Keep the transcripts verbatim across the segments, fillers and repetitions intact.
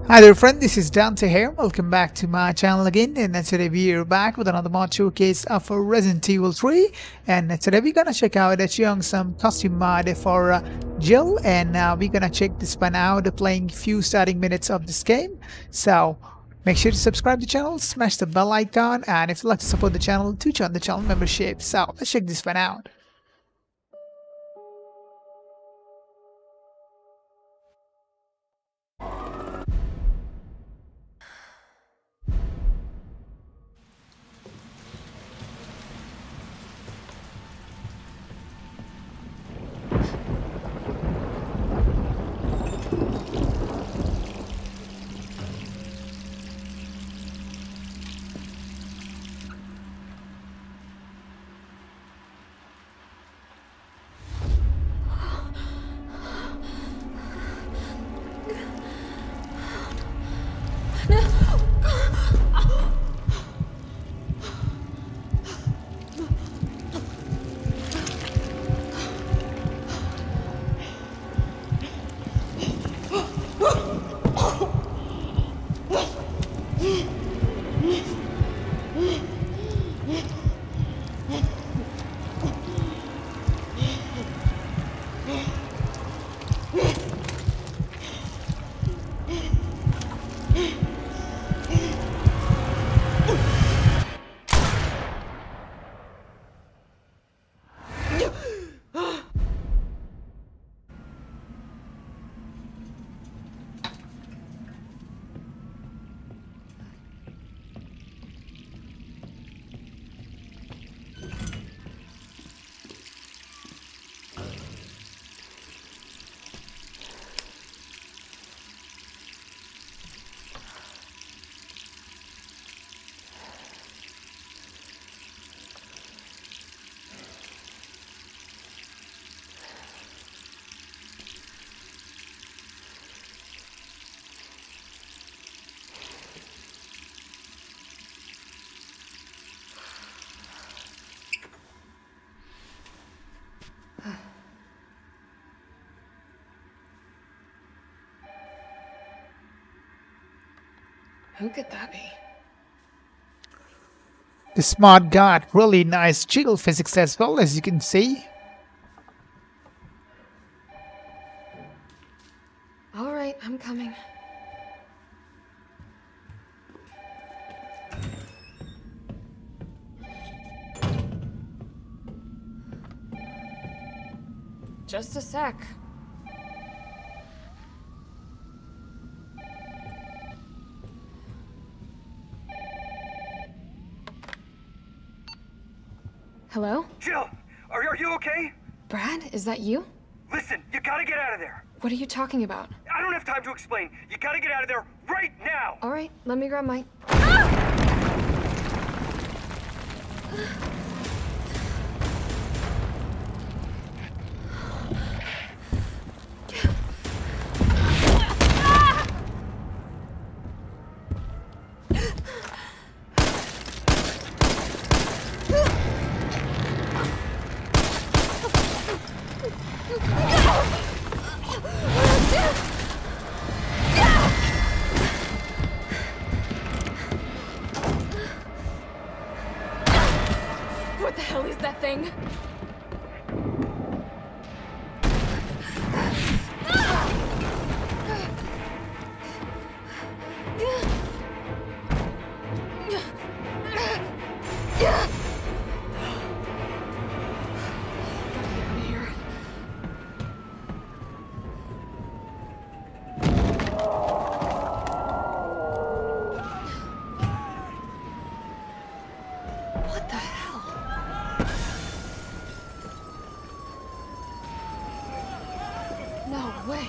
Hi there friend, this is Dante here. Welcome back to my channel again, and today we are back with another mod showcase of Resident Evil three. And today we're gonna check out uh, some costume mod for uh, Jill, and uh, we're gonna check this one out playing few starting minutes of this game. So make sure to subscribe to the channel, smash the bell icon, and if you'd like to support the channel, to join the channel membership. So let's check this one out. Who could that be? This mod got really nice jiggle physics as well, as you can see. All right, I'm coming. Just a sec. Hello? Jill, are, are you okay? Brad, is that you? Listen, you gotta get out of there. What are you talking about? I don't have time to explain. You gotta get out of there right now. All right, let me grab my... What the hell is that thing? What the hell? No way.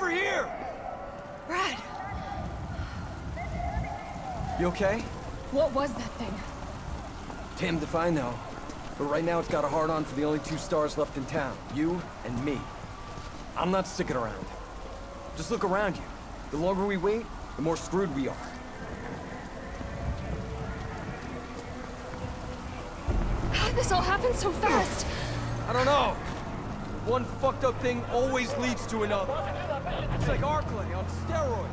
over here! Brad, You okay? what was that thing? Damned if I know. But right now it's got a hard-on for the only two stars left in town. You and me. I'm not sticking around. Just look around you. The longer we wait, the more screwed we are. How did this all happen so fast? I don't know. One fucked up thing always leads to another. It's like Arklay on steroids.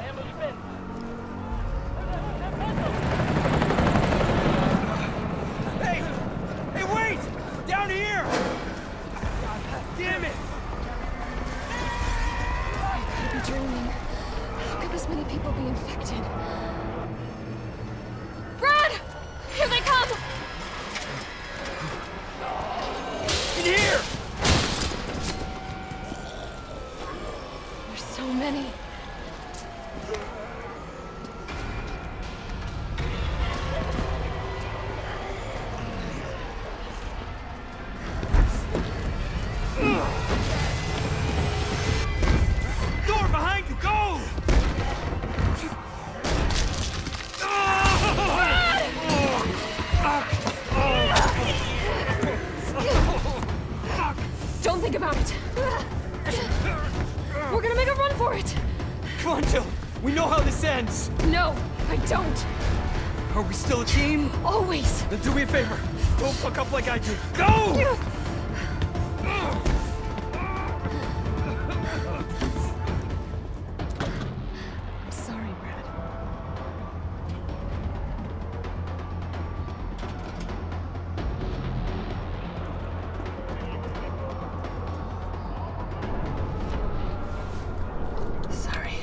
Hey! Hey, wait! Down here! God damn it! I could be dreaming. How could this many people be infected? Brad! Here they come! In here! There's so many. Door behind you, go! Don't think about it. We're gonna make a run for it. Come on, Jill. We know how this ends. No, I don't. Are we still a team? Always. Then do me a favor. Don't fuck up like I did. Go! I'm sorry, Brad. Sorry.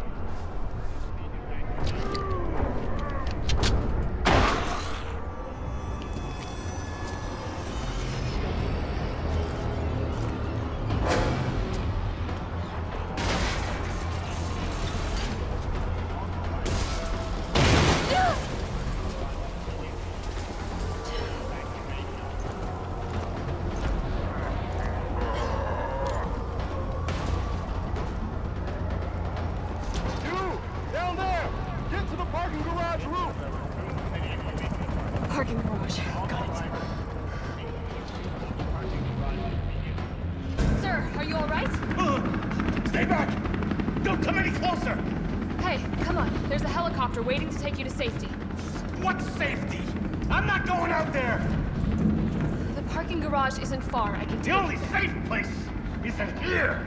Down there! Get to the parking garage roof! Parking garage. Got it. Sir, are you all right? Stay back! Don't come any closer! Hey, come on. There's a helicopter waiting to take you to safety. What safety? I'm not going out there! The parking garage isn't far. I can The take only you. safe place is in here!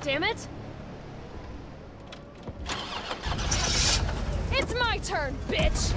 damn it! It's my turn, bitch!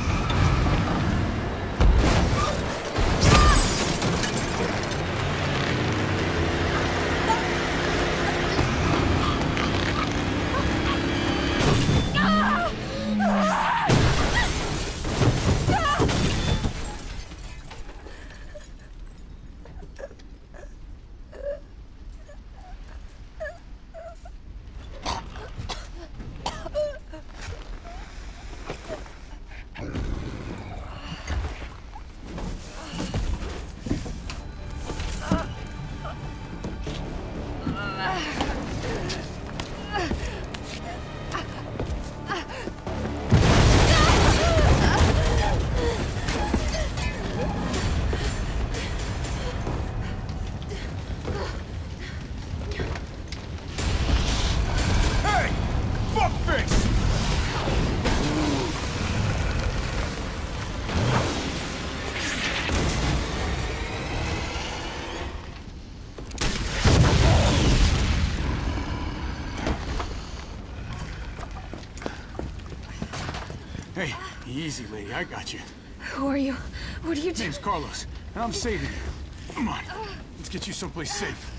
Hey, easy, lady. I got you. Who are you? What are you doing? Name's Carlos, and I'm saving you. Come on, let's get you someplace safe.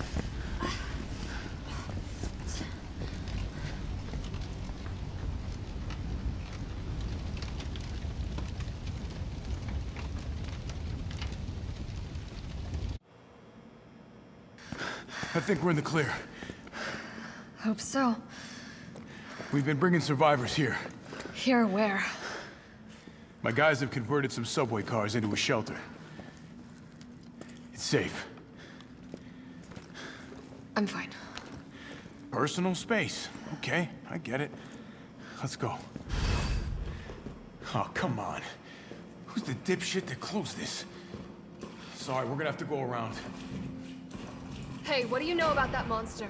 I think we're in the clear. Hope so. We've been bringing survivors here. Here where? My guys have converted some subway cars into a shelter. It's safe. I'm fine. Personal space. Okay, I get it. Let's go. Oh, come on. Who's the dipshit that closed this? Sorry, we're gonna have to go around. Hey, what do you know about that monster?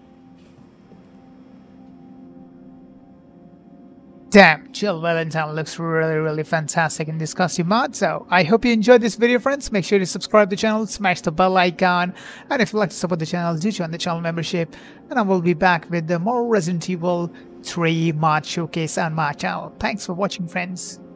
Damn, Jill Valentine looks really, really fantastic in this costume mod. So I hope you enjoyed this video, friends. Make sure to subscribe to the channel, smash the bell icon, and if you'd like to support the channel, do join the channel membership. And I will be back with the more Resident Evil three mod showcase on my channel. Thanks for watching, friends.